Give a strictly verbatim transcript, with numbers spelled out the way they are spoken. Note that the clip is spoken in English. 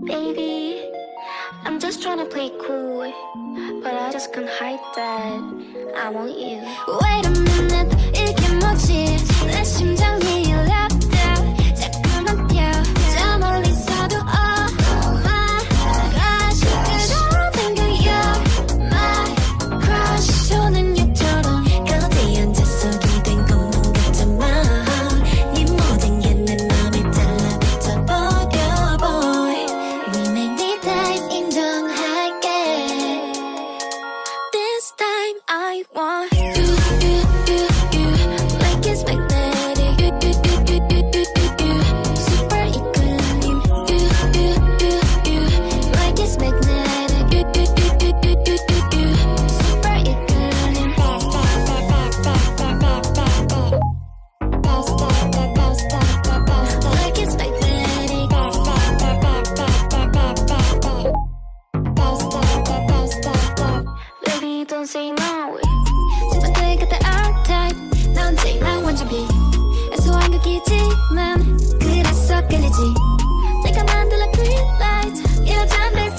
Baby, I'm just trying to play cool, but I just can't hide that I want you. Wait a minute, 이게 뭐지? 내 심장이 랩다 자꾸만 뛰어 저 멀리서도 oh my gosh 그대로 생겨 you're my crush 저는 얘처럼 거대한 앉아 속이 된 것만 같잖아 네 모든 게 내 맘에 달라붙어 버려 boy Remake 네 type 인정할게 This time I want you, you, you, you Like it's magnetic You, you, you, you, you, you, you Super equilibrium You, you, you, you Like it's magnetic You, you, you, you, you, you, you Super equilibrium Like it's magnetic Baby, don't say no. 지금까지 그때 R-Type 넌 제일랑 완전 B 애소한 극이지만 그래서 끌리지 내가 만들어 green light 이러잔